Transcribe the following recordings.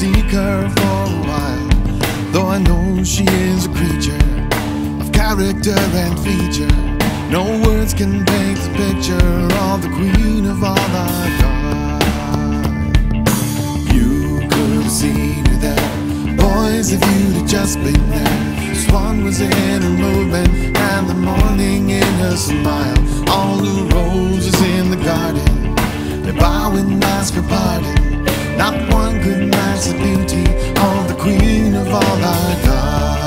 seek her for a while, though I know she is a creature of character and feature. No words can paint the picture of the queen of all our God. You could have seen her there, boys, if you'd have just been there. Swan was in her movement and the morning in her smile. All the roses in the garden, they bow and ask her pardon. Not one could match the beauty of the queen of all our God.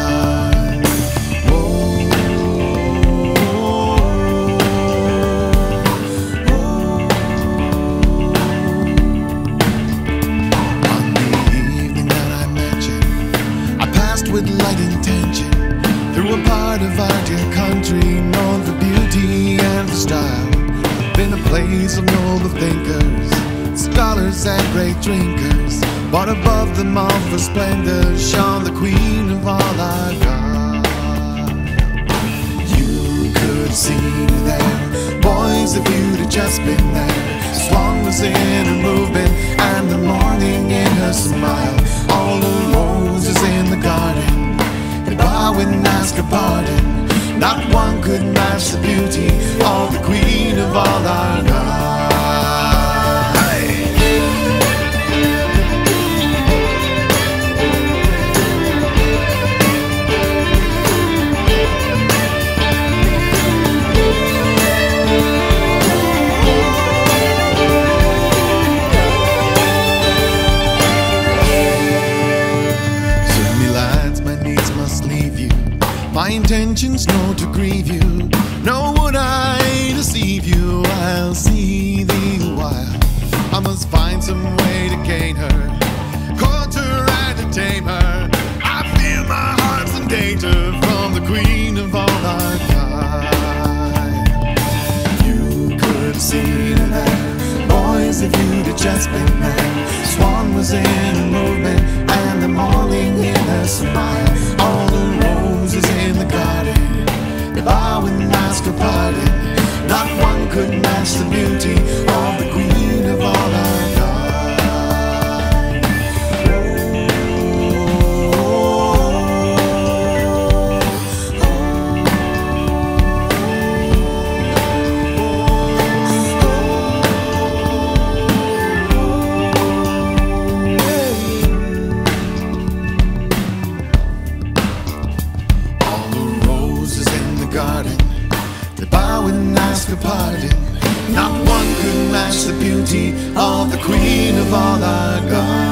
On the evening that I mentioned, I passed with light intention through a part of our dear country known for beauty and for style. Been a place of noble thinkers, scholars and great drinkers, but above them all for splendor shone the queen of all our God. You could see her there, boys, if you'd have just been there. Swan was in her movement and the morning in her smile. All the roses in the garden, they bow and ask her pardon. Not one could match the beauty of the queen of all our God. My intentions no to grieve you, nor would I deceive you. I'll see thee a while. I must find some way to gain her, court her and to tame her. I feel my heart's in danger from the queen of all our kind. You could have seen her there, boys, if you'd have just been there. Swan was in her movement and the morning in her smile. All the roses in the garden, they bow and ask her pardon. Not one could match the beauty of the queen of all our God. All the roses in the garden, they bow and ask her pardon. Not one could match the beauty of the queen of all our God.